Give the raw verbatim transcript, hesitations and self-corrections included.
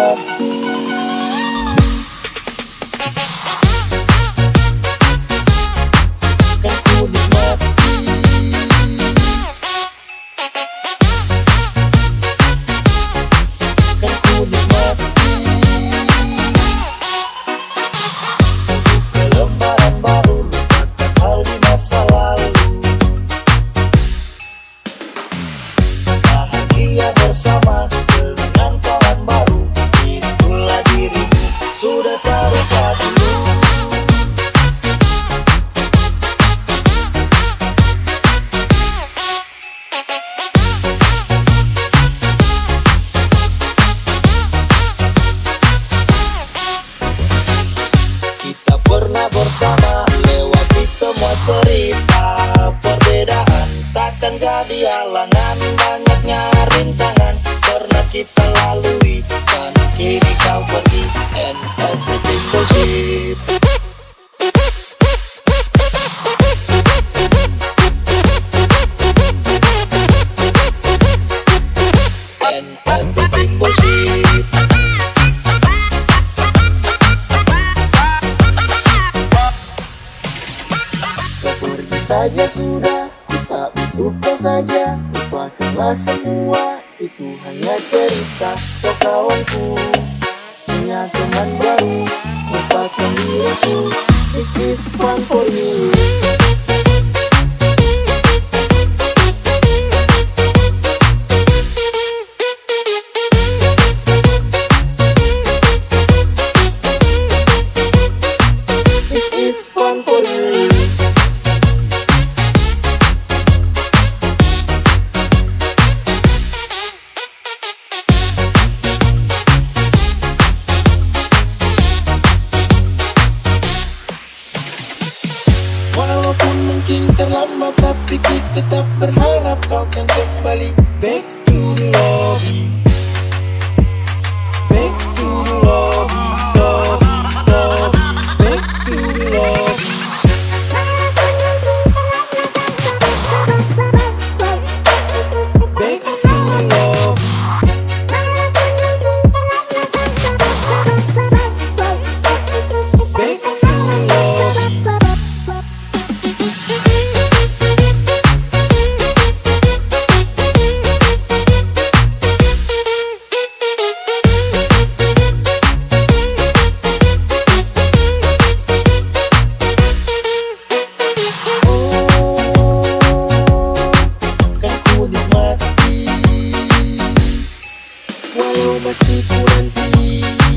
nikmati. Kan ku nikmati. Kan ku nikmati. Membuka lembaran baru, lupakan hal di masa lalu. Bahagia bersama dengan kawan baru. Itulah dirimu, sudah terluka dulu. Kita pernah bersama lewati semua cerita. Perbedaan takkan jadi halangan. Banyaknya rintangan pernah kita lalui, dan kini kau pergi and everything bullshit. And everything bullshit. Kau pergi saja sudah, tak butuh kau saja. Lupakanlah semua, itu hanya cerita. Kau kawanku, punya teman baru. Lupakan diriku, this is fun for you. This is fun for you. Walaupun mungkin terlambat, tapi kita tetap berharap kau kan kembali. Back to lobby, back to lobby, lobby, lobby, back to lobby. Back to lobby. Back to lobby. Kan ku nikmati, walau masih ku nanti.